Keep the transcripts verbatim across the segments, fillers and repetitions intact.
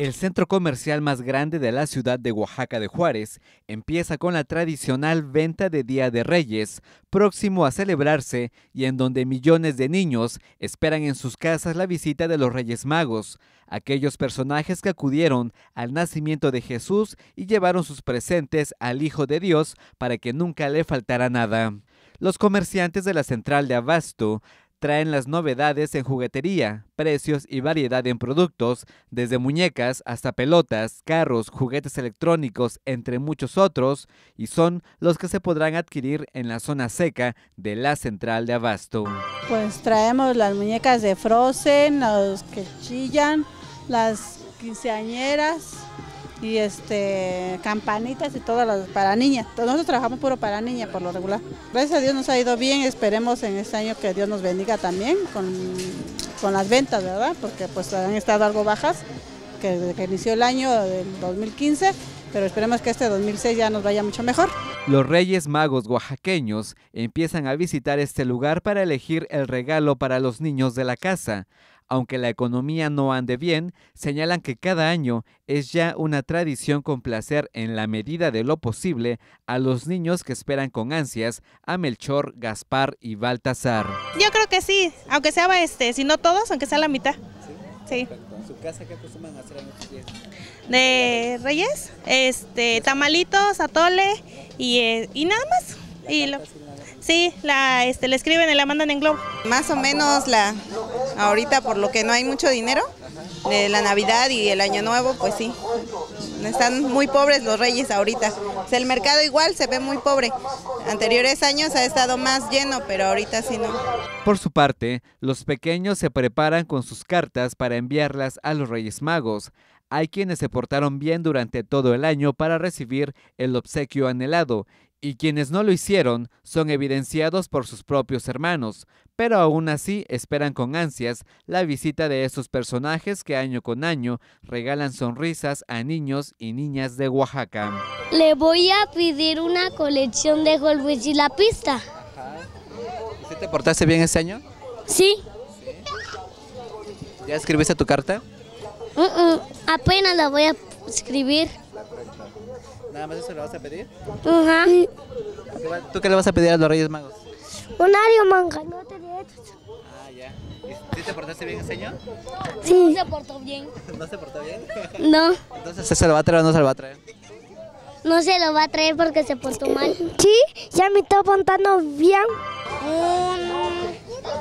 El centro comercial más grande de la ciudad de Oaxaca de Juárez empieza con la tradicional venta de Día de Reyes, próximo a celebrarse y en donde millones de niños esperan en sus casas la visita de los Reyes Magos, aquellos personajes que acudieron al nacimiento de Jesús y llevaron sus presentes al Hijo de Dios para que nunca le faltara nada. Los comerciantes de la central de abasto traen las novedades en juguetería, precios y variedad en productos, desde muñecas hasta pelotas, carros, juguetes electrónicos, entre muchos otros, y son los que se podrán adquirir en la zona seca de la central de abasto. Pues traemos las muñecas de Frozen, los que chillan, las quinceañeras y este campanitas y todas las para niñas. Nosotros trabajamos puro para niña por lo regular. Gracias a Dios nos ha ido bien, esperemos en este año que Dios nos bendiga también con, con las ventas, ¿verdad? Porque pues han estado algo bajas que desde que inició el año del dos mil quince, pero esperemos que este dos mil seis ya nos vaya mucho mejor. Los Reyes Magos oaxaqueños empiezan a visitar este lugar para elegir el regalo para los niños de la casa. Aunque la economía no ande bien, señalan que cada año es ya una tradición complacer en la medida de lo posible a los niños que esperan con ansias a Melchor, Gaspar y Baltasar. Yo creo que sí, aunque sea este, si no todos, aunque sea la mitad. Sí. Perfecto. ¿En su casa qué acostumbran a hacer en estos días? De Reyes, este, tamalitos, atole y, eh, y nada más. Y lo, sí, la, este, le escriben y la mandan en globo. Más o menos la ahorita por lo que no hay mucho dinero, de la Navidad y el Año Nuevo, pues sí, están muy pobres los Reyes ahorita. O sea, el mercado igual se ve muy pobre. Anteriores años ha estado más lleno, pero ahorita sí no. Por su parte, los pequeños se preparan con sus cartas para enviarlas a los Reyes Magos. Hay quienes se portaron bien durante todo el año para recibir el obsequio anhelado, y quienes no lo hicieron son evidenciados por sus propios hermanos, pero aún así esperan con ansias la visita de estos personajes que año con año regalan sonrisas a niños y niñas de Oaxaca. Le voy a pedir una colección de Hot Wheels y la pista. Ajá. ¿Y si te portaste bien este año? Sí. ¿Sí? ¿Ya escribiste tu carta? Uh -uh. Apenas la voy a escribir. ¿Nada más eso le vas a pedir? Ajá. ¿Tú qué le vas a pedir a los Reyes Magos? Un ario manganote de estos. Ah, ya. ¿Y si te portaste bien este año? Sí. No se portó bien. ¿No se portó bien? No. Entonces, ¿se lo va a traer o no se lo va a traer? No se lo va a traer porque se portó mal. Sí, ya me está portando bien. Un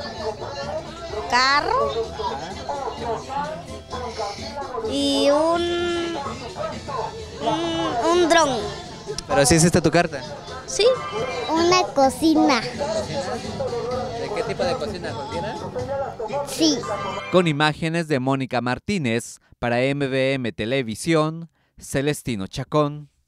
carro. Y un, un, un dron. ¿Pero sí hiciste tu carta? Sí. Una cocina. ¿De qué tipo de cocina? ¿Cocina? Sí. Con imágenes de Mónica Martínez, para M V M Televisión, Celestino Chacón.